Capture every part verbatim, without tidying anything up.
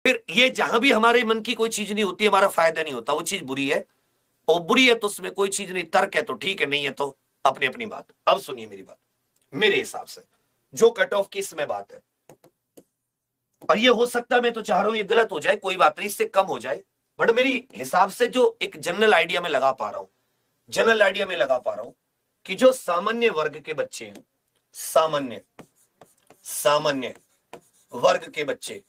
फिर ये जहां भी हमारे मन की कोई चीज नहीं होती, हमारा फायदा नहीं होता, वो चीज बुरी है। और बुरी है तो उसमें कोई चीज नहीं, तर्क है तो ठीक है, नहीं है तो अपनी अपनी बात। अब सुनिए मेरी बात, मेरे हिसाब से जो कट ऑफ की इसमें बात है, और ये हो सकता है, मैं तो चाह रहा हूं ये गलत हो जाए, कोई बात नहीं, इससे कम हो जाए, बट मेरी हिसाब से जो एक जनरल आइडिया में लगा पा रहा हूं, जनरल आइडिया में लगा पा रहा हूं कि जो सामान्य वर्ग के बच्चे हैं, सामान्य सामान्य वर्ग के बच्चे,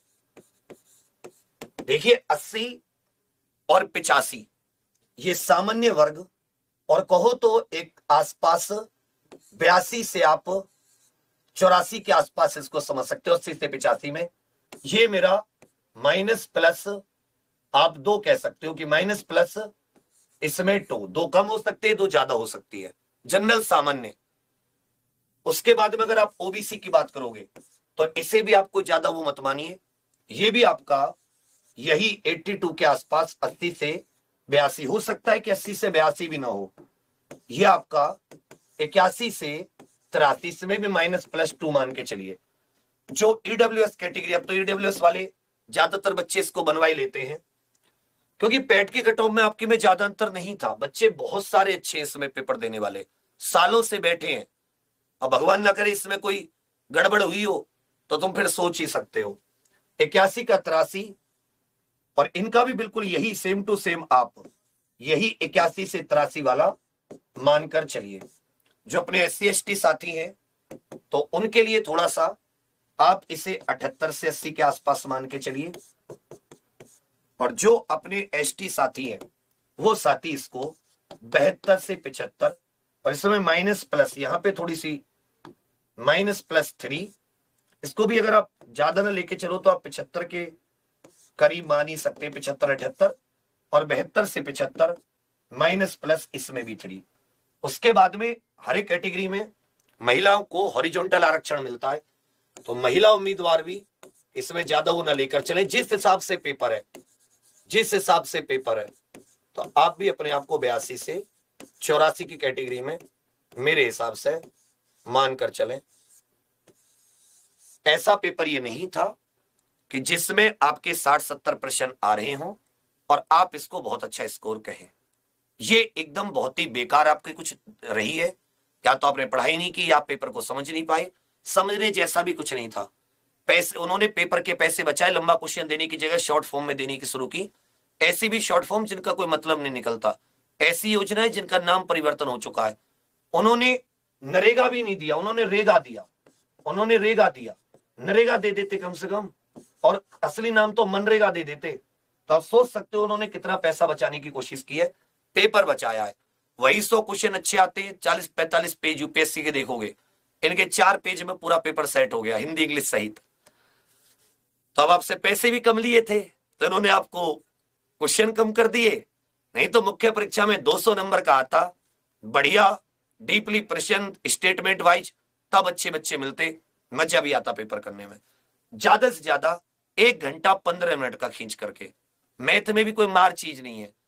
देखिए अस्सी और पिचासी, ये सामान्य वर्ग, और कहो तो एक आसपास बयासी से आप चौरासी के आसपास इसको समझ सकते हो, अस्सी से पिचासी में, ये मेरा माइनस प्लस, आप दो कह सकते हो कि माइनस प्लस इसमें टू, दो कम हो सकते हैं, दो ज्यादा हो सकती है, जनरल सामान्य। उसके बाद में अगर आप ओबीसी की बात करोगे तो इसे भी आपको ज्यादा वो मत मानिए, ये भी आपका यही बयासी के आसपास, अस्सी से बयासी हो सकता है कि अस्सी से बयासी भी ना हो, ये आपका इक्यासी से तिरासी, इसमें भी माइनस प्लस टू मान के चलिए। जो ईडब्ल्यूएस कैटेगरी, अब तो ईडब्ल्यूएस वाले ज्यादातर बच्चे इसको बनवाई लेते हैं, क्योंकि पैट के कट ऑफ में आपके में ज्यादा अंतर नहीं था, बच्चे बहुत सारे अच्छे इसमें पेपर देने वाले सालों से बैठे हैं। अब भगवान ना करे इसमें कोई गड़बड़ हुई हो तो तुम फिर सोच ही सकते हो। इक्यासी का तिरासी, और इनका भी बिल्कुल यही सेम टू सेम आप यही इक्यासी से तिरासी वाला मानकर चलिए। जो अपने एस सी एस टी साथी हैं तो उनके लिए थोड़ा सा आप इसे अठहत्तर से अस्सी के आसपास मान के चलिए, और जो अपने एस टी साथी हैं वो साथी इसको बहत्तर से पिछहत्तर, और इसमें माइनस प्लस यहां पे थोड़ी सी माइनस प्लस थ्री, इसको भी अगर आप ज्यादा ना लेके चलो तो आप पिछहत्तर के करीब मान ही सकते हैं, पिछहत्तर अठहत्तर, और बहत्तर से पिछहत्तर माइनस प्लस इसमें भी थ्री। उसके बाद में हर एक कैटेगरी में महिलाओं को हॉरिजॉन्टल आरक्षण मिलता है, तो महिला उम्मीदवार भी इसमें ज्यादा वो ना लेकर चले, जिस हिसाब से पेपर है, जिस हिसाब से पेपर है, तो आप भी अपने आप को बयासी से चौरासी की कैटेगरी में मेरे हिसाब से मानकर चलें। ऐसा पेपर ये नहीं था कि जिसमें आपके साठ सत्तर प्रश्न आ रहे हों और आप इसको बहुत अच्छा स्कोर कहें। ये एकदम बहुत ही बेकार आपकी कुछ रही है, क्या तो आपने पढ़ाई नहीं की, आप पेपर को समझ नहीं पाए, समझने जैसा भी कुछ नहीं था। पैसे उन्होंने पेपर के पैसे बचाए, लंबा क्वेश्चन देने की जगह शॉर्ट फॉर्म में देने की शुरू की, ऐसी भी शॉर्ट फॉर्म जिनका कोई मतलब नहीं निकलता, ऐसी योजनाएं जिनका नाम परिवर्तन हो चुका है। उन्होंने नरेगा भी नहीं दिया, उन्होंने रेगा दिया, उन्होंने रेगा दिया, नरेगा दे देते कम से कम, और असली नाम तो मनरेगा दे देते, तो आप सोच सकते हो उन्होंने कितना पैसा बचाने की कोशिश की है, पेपर बचाया है। वही सौ क्वेश्चन अच्छे आते हैं, चालीस पैंतालीस पेज यूपीएससी के देखोगे, इनके चार पेज में पूरा पेपर सेट हो गया, हिंदी इंग्लिश सहित। तो अब आपसे पैसे भी कम लिए थे तो इन्होंने आपको क्वेश्चन कम कर दिए, नहीं तो मुख्य परीक्षा में दो सौ नंबर का आता, बढ़िया डीपली प्रश्न स्टेटमेंट वाइज, तब अच्छे बच्चे मिलते, मजा भी आता पेपर करने में। ज्यादा से ज्यादा एक घंटा पंद्रह मिनट का खींच करके, मैथ में भी कोई मार चीज नहीं है,